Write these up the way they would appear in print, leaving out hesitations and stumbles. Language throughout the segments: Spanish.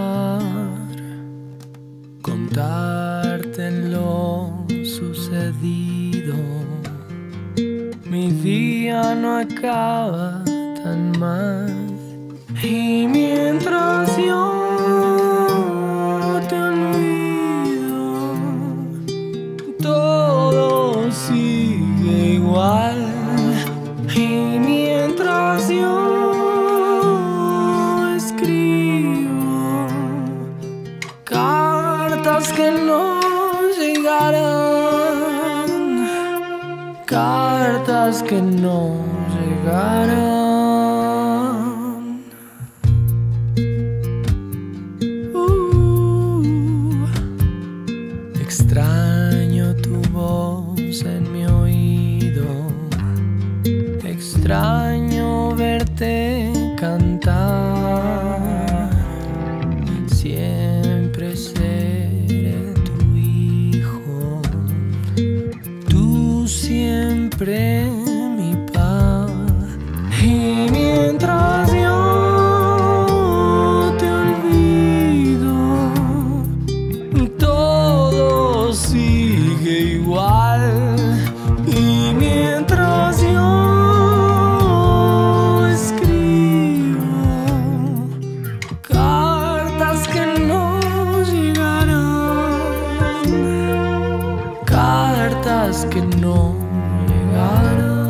contarte lo sucedido. Mi día no acaba tan mal, y mientras yo te olvido, todo sigue igual. Y mientras yo escribo cartas que no llegarán, cartas que no llegarán. Extraño tu voz en mi oído, extraño verte cantar. Siempre seré tu hijo, tú siempre mi paz. Y mientras yo te olvido, todo sigue igual. Y mientras yo escribo cartas que no llegarán, cartas que no llegarán.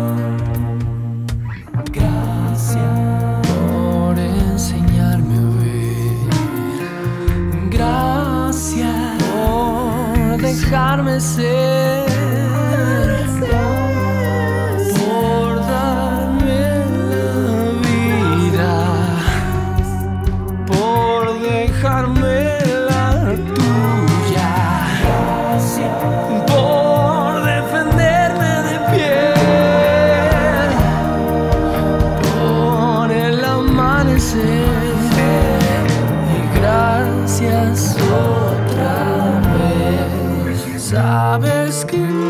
Gracias por enseñarme a ver, gracias por dejarme ser, por darme la vida, por dejarme la tuya, por defenderme de pie, por el amanecer. Y gracias otra vez. Sabes que